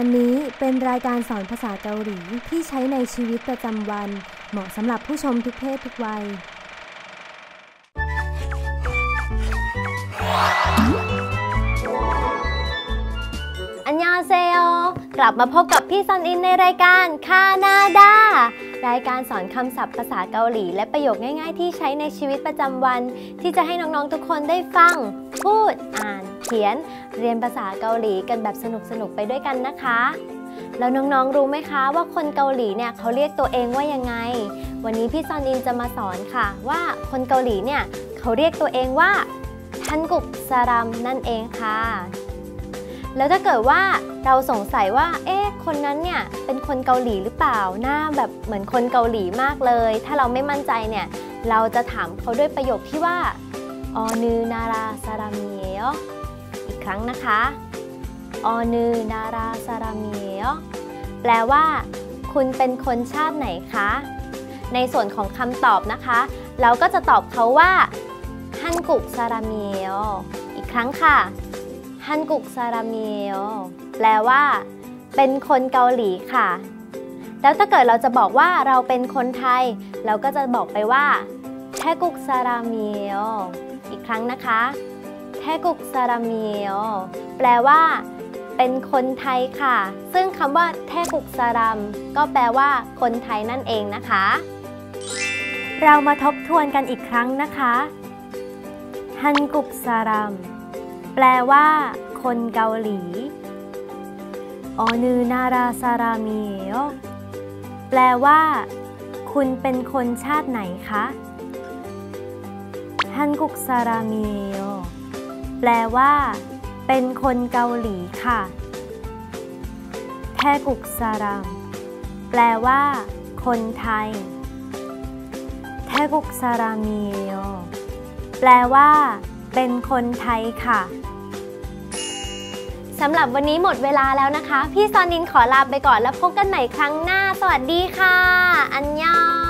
การนี้เป็นรายการสอนภาษาเกาหลีที่ใช้ในชีวิตประจำวันเหมาะสำหรับผู้ชมทุกเพศทุกวัยอันยองเซโยกลับมาพบกับพี่ซอนอินในรายการคานาดารายการสอนคำศัพท์ภาษาเกาหลีและประโยคง่ายๆที่ใช้ในชีวิตประจำวันที่จะให้น้องๆทุกคนได้ฟังพูดอ่านเขียนเรียนภาษาเกาหลีกันแบบสนุกๆไปด้วยกันนะคะแล้วน้องๆรู้ไหมคะว่าคนเกาหลีเนี่ยเขาเรียกตัวเองว่ายังไงวันนี้พี่ซอนอินจะมาสอนค่ะว่าคนเกาหลีเนี่ยเขาเรียกตัวเองว่าฮันกุกซารัมนั่นเองค่ะแล้วถ้าเกิดว่าเราสงสัยว่าคนนั้นเนี่ยเป็นคนเกาหลีหรือเปล่าหน้าแบบเหมือนคนเกาหลีมากเลยถ้าเราไม่มั่นใจเนี่ยเราจะถามเขาด้วยประโยคที่ว่าออนือนาราซารามีเอลอีกครั้งนะคะออนือนาราซารามีเอลแปลว่าคุณเป็นคนชาติไหนคะในส่วนของคำตอบนะคะเราก็จะตอบเขาว่าฮันกุกซารามีเอลอีกครั้งค่ะฮันกุกซารามีเอลแปลว่าเป็นคนเกาหลีค่ะแล้วถ้าเกิดเราจะบอกว่าเราเป็นคนไทยเราก็จะบอกไปว่าแทกุกซารามีเอลอีกครั้งนะคะแทกุกซารามีเอลแปลว่าเป็นคนไทยค่ะซึ่งคำว่าแทกุกซารัมก็แปลว่าคนไทยนั่นเองนะคะเรามาทบทวนกันอีกครั้งนะคะฮันกุกซารัมแปลว่าคนเกาหลีออนือนาราซารามีเอลแปลว่าคุณเป็นคนชาติไหนคะฮันกุกซารามีเอลแปลว่าเป็นคนเกาหลีค่ะแทกุกซารัมแปลว่าคนไทยแทกุกซารามีเอลแปลว่าเป็นคนไทยค่ะสำหรับวันนี้หมดเวลาแล้วนะคะพี่ซอนินขอลาไปก่อนแล้วพบกันใหม่ครั้งหน้าสวัสดีค่ะอันยอง